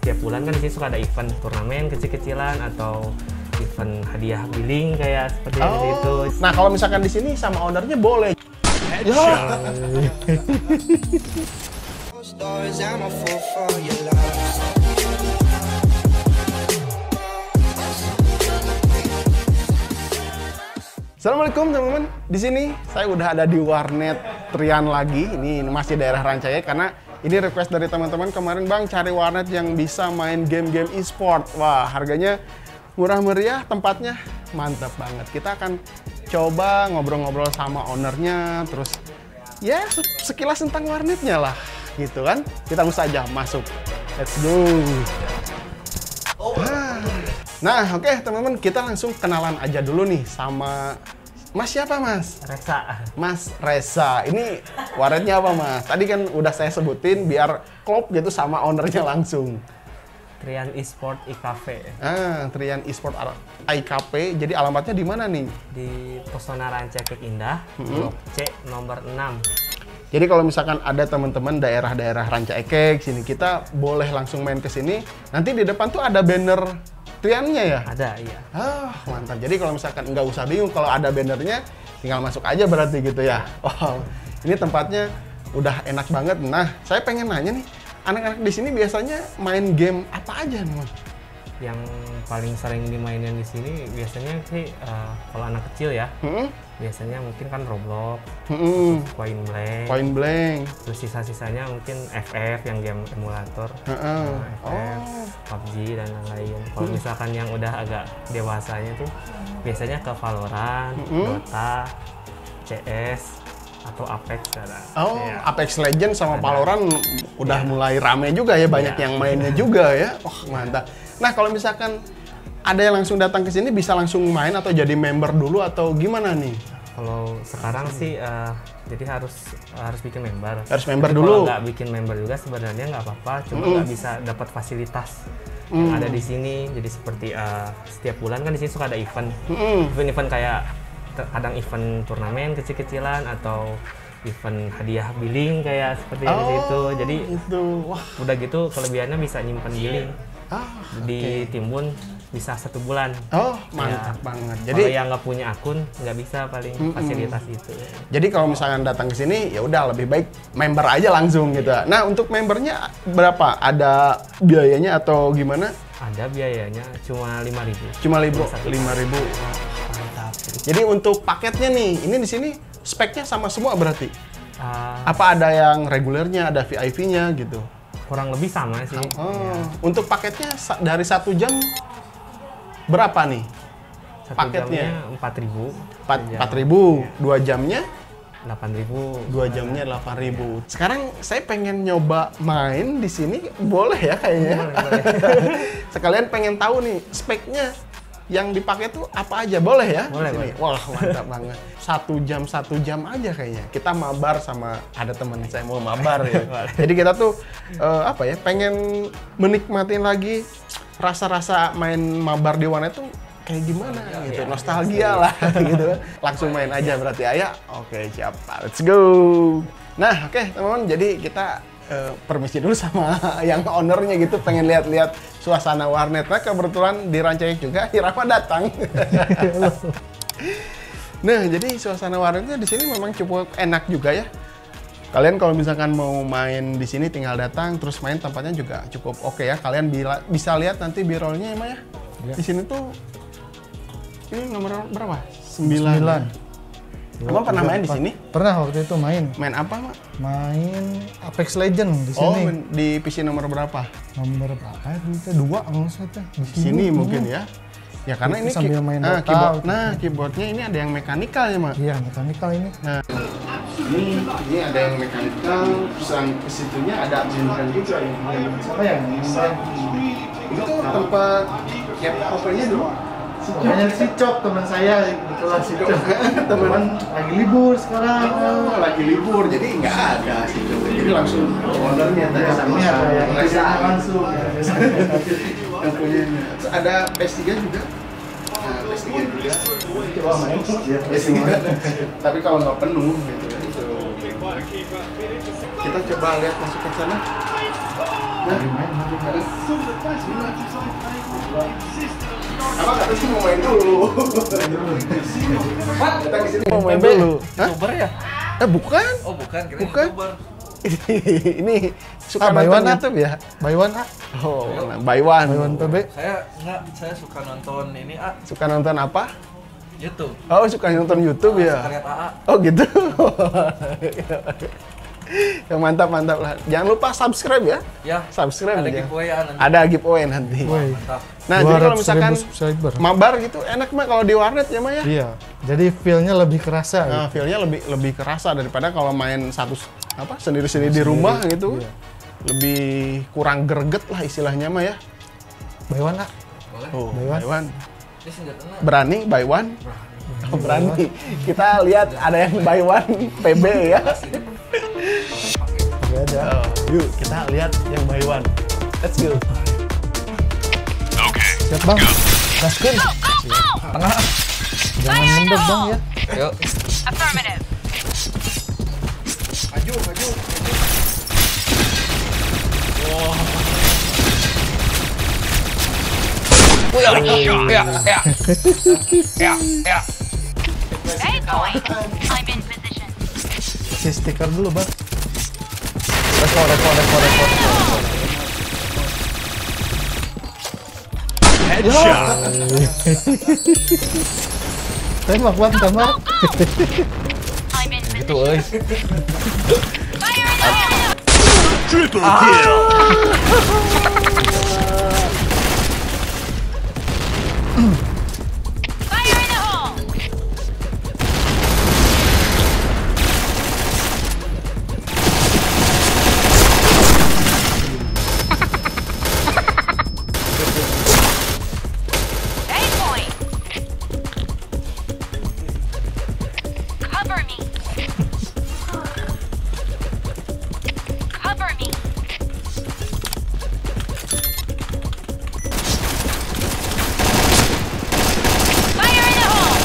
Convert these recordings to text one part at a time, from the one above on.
setiap bulan kan di sini suka ada event turnamen kecil-kecilan atau event hadiah billing kayak seperti itu. Nah, kalau misalkan di sini sama ownernya boleh. Ya. Assalamualaikum teman-teman. Di sini saya udah ada di warnet Trian lagi. Ini masih daerah Rancaikek karena ini request dari teman-teman kemarin, Bang, cari warnet yang bisa main game-game e-sport. Wah, harganya murah meriah, tempatnya mantap banget. Kita akan coba ngobrol-ngobrol sama ownernya, terus ya sekilas tentang warnetnya lah, gitu kan. Kita langsung saja masuk. Let's go. Nah, oke teman-teman, kita langsung kenalan aja dulu nih sama Mas siapa, Mas? Reza. Mas Reza. Ini warnetnya apa, Mas? Tadi kan udah saya sebutin biar klop gitu sama ownernya langsung. Trian Esport IKV. Trian Esport IKV. Jadi alamatnya di mana nih? Di Pesona Rancaikek Indah, Blok C nomor 6. Jadi kalau misalkan ada teman-teman daerah-daerah Rancaikek sini, kita boleh langsung main ke sini. Nanti di depan tuh ada banner Triannya ya? Ada, iya. Mantap. Jadi kalau misalkan nggak usah bingung, kalau ada bannernya tinggal masuk aja berarti gitu ya. Wow, ini tempatnya udah enak banget. Nah, saya pengen nanya nih, anak-anak di sini biasanya main game apa aja nih, Mas? Yang paling sering dimainin di sini biasanya sih kalau anak kecil ya, biasanya mungkin kan Roblox, Point Blank, terus sisa-sisanya mungkin FF yang game emulator, FF, PUBG dan lain-lain. Kalau misalkan yang udah agak dewasanya tuh biasanya ke Valorant, Dota, CS, atau Apex sekarang. Ya. Apex Legends sama Valorant udah mulai rame juga ya, banyak yang mainnya juga ya. Wah, mantap. Nah, kalau misalkan ada yang langsung datang ke sini bisa langsung main atau jadi member dulu atau gimana nih? Kalau sekarang sih jadi harus bikin member. Harus member tapi dulu. Kalau nggak bikin member juga sebenarnya nggak apa-apa, cuma nggak bisa dapat fasilitas yang ada di sini. Jadi seperti setiap bulan kan di sini suka ada event, event kayak kadang event turnamen kecil-kecilan atau event hadiah billing kayak seperti itu. Jadi Wah, udah gitu kelebihannya bisa nyimpen billing di Timbun bisa 1 bulan. Mantap banget. Jadi kalau yang nggak punya akun nggak bisa paling fasilitas itu. Jadi kalau misalkan datang ke sini ya udah lebih baik member aja langsung gitu. Nah, untuk membernya berapa? Ada biayanya atau gimana? Ada biayanya, cuma 5.000. Cuma 5.000. Mantap. Jadi untuk paketnya nih, ini di sini speknya sama semua berarti? Apa ada yang regulernya, ada VIP-nya gitu? Kurang lebih sama sih. Untuk paketnya dari 1 jam berapa nih? 1 paketnya? jamnya 4.000. 4.000. 2 jamnya? 8.000. 2 jamnya 8.000. Sekarang saya pengen nyoba main di sini, boleh ya kayaknya? Boleh. Sekalian pengen tahu nih speknya yang dipakai tuh apa aja, boleh ya? Boleh. Wah, mantap banget. 1 jam aja kayaknya. Kita mabar sama ada teman saya mau mabar ya. Jadi kita tuh pengen menikmatin lagi rasa-rasa main mabar di warnet tuh kayak gimana gitu. Nostalgia lah gitu. Langsung main aja berarti ya. Oke, siap. Let's go. Nah, oke, teman-teman, jadi kita permisi dulu sama yang ownernya gitu, pengen lihat-lihat suasana warnet. Nah, kebetulan di Rancaikek juga Irama datang. Nah, jadi suasana warnetnya di sini memang cukup enak juga ya. Kalian kalau misalkan mau main di sini tinggal datang terus main, tempatnya juga cukup oke ya. Kalian bisa lihat nanti B-roll-nya ya. Di sini tuh ini nomor berapa? 9. Abang pernah main di sini? Pernah, waktu itu main. Main apa, Mak? Main Apex Legends di sini. Di PC nomor berapa? Nomor berapa itu? 2 kalau saya di sini mungkin ya. Ya karena ini sambil main Dota. Keyboardnya ini ada yang mekanikal ya, Mak? Iya, mekanikal ini. Nah, ini ada yang mekanikal, terus yang kesitunya ada beneran juga ya. Apa ya? Itu tempat HP-nya dulu. Banyak si Cok, teman saya, kebetulan si Cok. Teman lagi libur sekarang. Lagi libur, jadi nggak ada si Cok. Jadi langsung ownernya tadi sama ada yang langsung. Yang punya. Terus ada PS3 juga. Nah, PS3 juga. Coba main. PS3. Tapi kalau nggak penuh gitu ya. Kita coba lihat masuk ke sana. Apa kata sih mau main dulu? Kita kesini mau main dulu. YouTuber ya? Bukan. Oh bukan, kira Bukan. YouTuber. Ini suka buy nonton one, YouTube ya? Buy one, A. Oh, buy one. Buy one PB. Saya suka nonton ini Suka nonton apa? YouTube. Oh, suka nonton YouTube ya? Suka lihat AA. Oh gitu. Ya mantap lah. Jangan lupa subscribe ya. Ya. Subscribe Ada aja. giveaway ya nanti. Ada giveaway nanti. Woi. Mantap. Nah, jadi kalau misalkan 200.000 subscriber. mabar gitu enak mah kalau di warnet ya, Mah ya. Iya. Jadi feel-nya lebih kerasa gitu. Nah, feel-nya lebih kerasa daripada kalau main sendiri-sendiri di rumah gitu. Iya. Lebih kurang greget lah istilahnya mah ya. Buy one, A. Boleh. Oh, Buy one. buy one. Ini senjatanya. Berani buy one? Oh, berani. Kita lihat ada yang buy one PB ya. Oke aja. Yuk, kita lihat yang buy one. Let's go. Siap, Bang. Gaskin. Tengah. Jangan mendek, Bang ya. Yuk. Affirmative. Maju. Ya. A point. I'm in position. Si stiker dulu, Bang. Rekor. Tembak, Bang, tembak. I'm in Itu position. Fire in the hole! Fire in the hole! A point. Cover me. Cover me. Fire in the hole!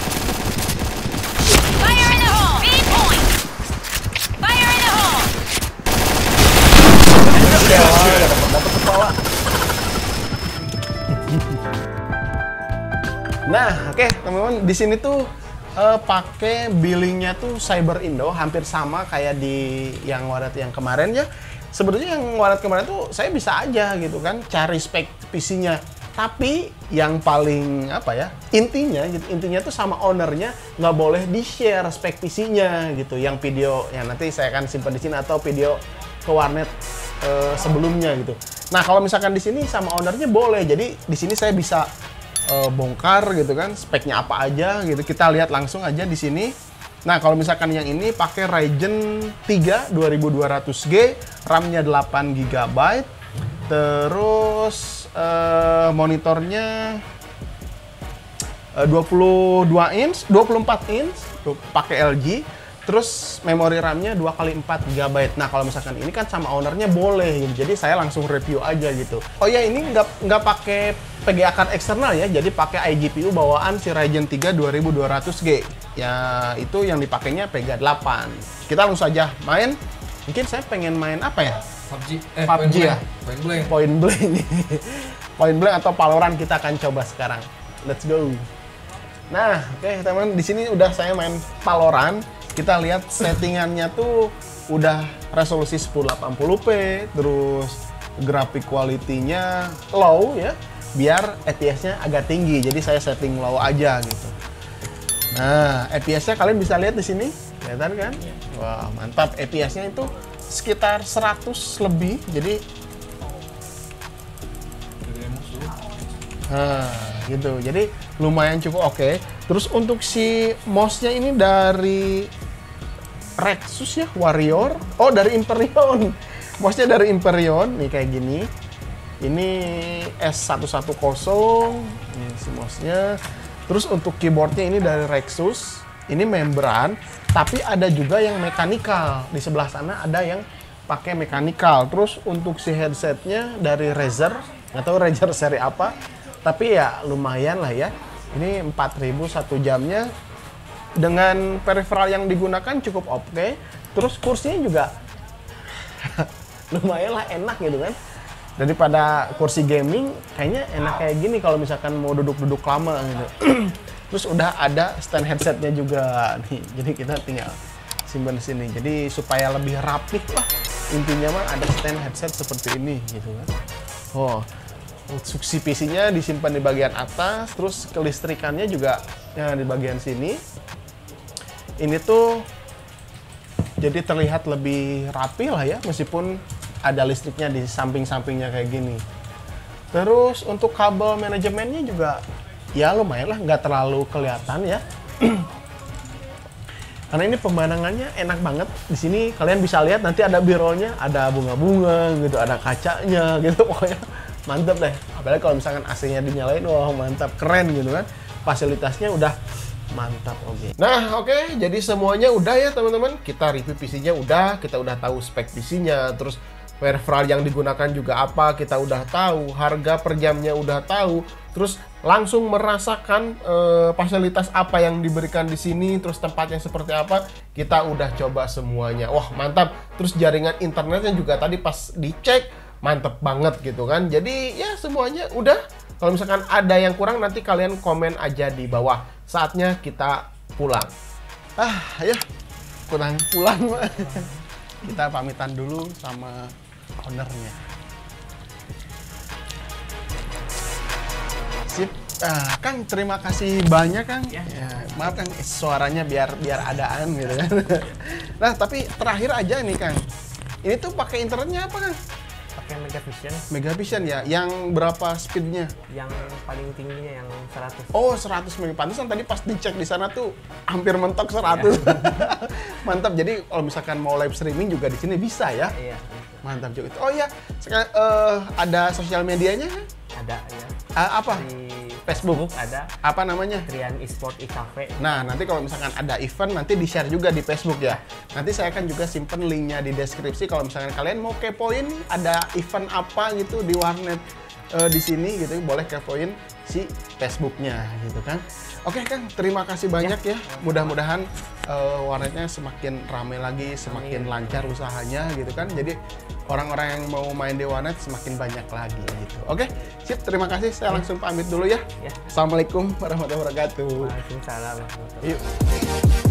Fire in the hole! B point! Fire in the hole! Nah, oke, teman-teman, di sini tuh pakai billingnya tuh Cyber Indo, hampir sama kayak di yang warat yang kemarin ya. Sebenarnya yang warat kemarin tuh saya bisa aja gitu kan cari spek PC-nya. Tapi yang paling intinya tuh sama ownernya nggak boleh di-share spek PC-nya gitu. Yang video yang nanti saya akan simpan di sini atau video ke warnet sebelumnya gitu. Nah, kalau misalkan di sini sama ownernya boleh. Jadi di sini saya bisa bongkar gitu kan speknya apa aja gitu. Kita lihat langsung aja di sini. Nah, kalau misalkan yang ini pakai Ryzen 3 2200G, RAM-nya 8 GB, terus monitornya 24 inch, pakai LG. Terus memori RAM-nya 2x4 GB. Nah, kalau misalkan ini kan sama ownernya boleh gitu. Jadi saya langsung review aja gitu. Oh ya, ini nggak pakai PGA card eksternal ya. Jadi pakai iGPU bawaan si Ryzen 3 2200G. Ya, itu yang dipakainya PGA 8. Kita langsung saja main. Mungkin saya pengen main apa ya? PUBG ya? Point Blank. Point Blank atau Valorant kita akan coba sekarang. Let's go. Nah, oke teman-teman, di sini udah saya main Valorant. Kita lihat settingannya tuh udah resolusi 1080p, terus grafik quality-nya low ya, biar FPS-nya agak tinggi. Jadi saya setting low aja gitu. Nah, FPS-nya kalian bisa lihat di sini, kelihatan kan? Wah, mantap. FPS-nya itu sekitar 100 lebih. Jadi gitu. Jadi lumayan cukup oke. Terus untuk si mouse-nya ini dari Rexus ya, Warrior. Oh, dari Imperion. Mouse-nya dari Imperion, nih kayak gini. Ini S110. Ini si mouse-nya. Terus untuk keyboard-nya ini dari Rexus. Ini membran, tapi ada juga yang mechanical. Di sebelah sana ada yang pakai mechanical. Terus untuk si headset-nya dari Razer. Nggak tahu Razer seri apa. Tapi ya lumayan lah ya. Ini 4.000 1 jamnya. Dengan peripheral yang digunakan cukup oke. Terus kursinya juga lumayan lah, enak gitu kan. Daripada kursi gaming, kayaknya enak kayak gini kalau misalkan mau duduk-duduk lama gitu. Terus udah ada stand headsetnya juga nih, jadi kita tinggal simpan di sini. Jadi supaya lebih rapih lah. Intinya mah ada stand headset seperti ini gitu kan. Oh, suksi PC-nya disimpan di bagian atas, terus kelistrikannya juga di bagian sini. Ini tuh jadi terlihat lebih rapi lah ya, meskipun ada listriknya di samping-sampingnya kayak gini. Terus untuk kabel manajemennya juga ya lumayan lah, nggak terlalu kelihatan ya. Karena ini pemandangannya enak banget. Di sini kalian bisa lihat nanti ada birolnya, ada bunga-bunga gitu, ada kacanya gitu, pokoknya mantap deh. Apalagi kalau misalkan AC-nya dinyalain, wah mantap, keren gitu kan. Fasilitasnya udah mantap. Oke. Nah, oke, jadi semuanya udah ya teman-teman. Kita review PC-nya udah, kita udah tahu spek PC-nya, terus peripheral yang digunakan juga apa, kita udah tahu, harga per jamnya udah tahu, terus langsung merasakan fasilitas apa yang diberikan di sini, terus tempatnya seperti apa, kita udah coba semuanya. Wah, mantap. Terus jaringan internetnya juga tadi pas dicek mantep banget gitu kan. Jadi ya semuanya udah. Kalau misalkan ada yang kurang nanti kalian komen aja di bawah. Saatnya kita pulang. Ya, pulang. Kita pamitan dulu sama ownernya. Sip. Kang, terima kasih banyak Kang. Ya, maaf Kang, suaranya biar adaan gitu kan. Nah, tapi terakhir aja nih Kang. Ini tuh pakai internetnya apa Kang? Pakai Megavision. Megavision ya. Yang berapa speednya? Yang paling tingginya yang 100. Oh, 100 MB. Pantesan tadi pas dicek di sana tuh hampir mentok 100. Ya. Mantap. Jadi kalau misalkan mau live streaming juga di sini bisa ya. Iya. Mantap juga. Oh iya, sekarang ada sosial medianya? Ada ya. Apa? Di Facebook ada. Apa namanya? Trian Esport Cafe. Nah, nanti kalau misalkan ada event nanti di-share juga di Facebook ya. Nanti saya akan juga simpen linknya di deskripsi kalau misalkan kalian mau kepoin ada event apa gitu di warnet di sini gitu, boleh kepoin si Facebooknya gitu kan. Oke Kang, terima kasih banyak ya. Mudah-mudahan warnetnya semakin ramai lagi, semakin lancar usahanya gitu kan. Jadi orang-orang yang mau main di warnet semakin banyak lagi gitu. Oke, sip. Terima kasih. Saya langsung pamit dulu ya. Assalamualaikum warahmatullahi wabarakatuh. Waalaikumsalam warahmatullahi wabarakatuh. Yuk.